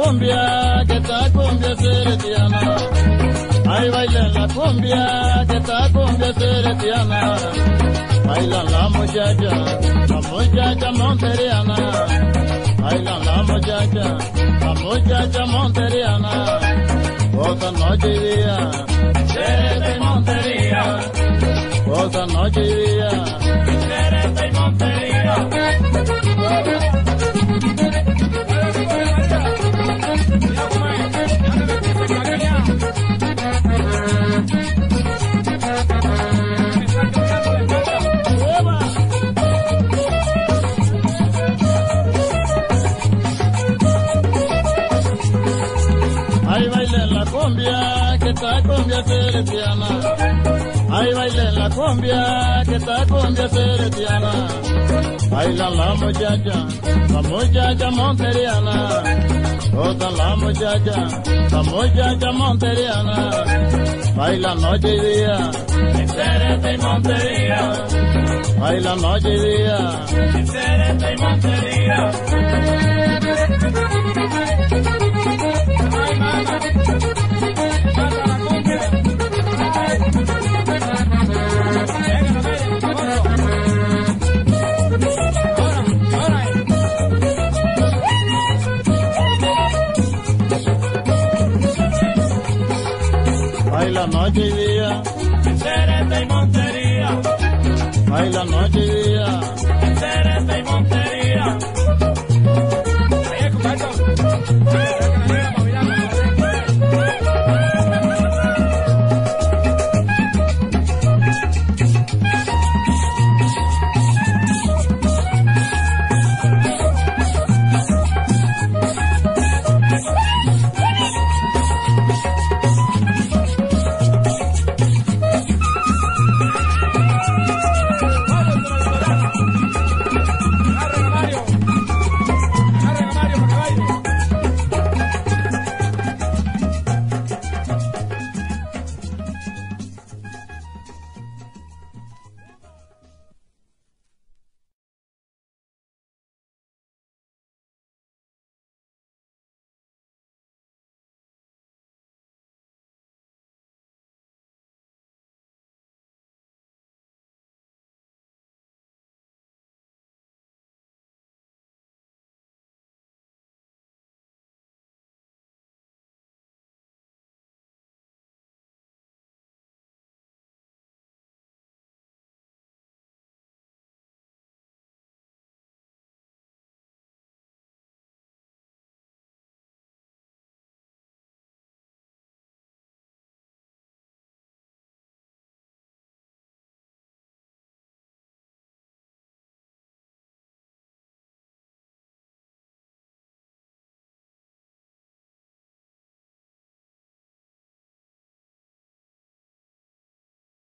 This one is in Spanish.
cumbia, que esta cumbia seretiana. Ay, bailen la cumbia, que esta cumbia seretiana. Bailan la muchacha monteriana. Bailan la muchacha monteriana. Otra noche y día, sereta y montería. Otra noche y día, sereta y montería. Ay, bailen la cumbia, que esta cumbia seretiana. Ay, bailen la cumbia, que esta cumbia seretiana. Bailan la muchacha monteriana. Otra la muchacha monteriana. Bailan noche y día, sereta y montería. Bailan noche y día, sereta y montería. Ay, mamá, pasa la cumbia. Baila noche y día, sereta y montería. Baila noche y día.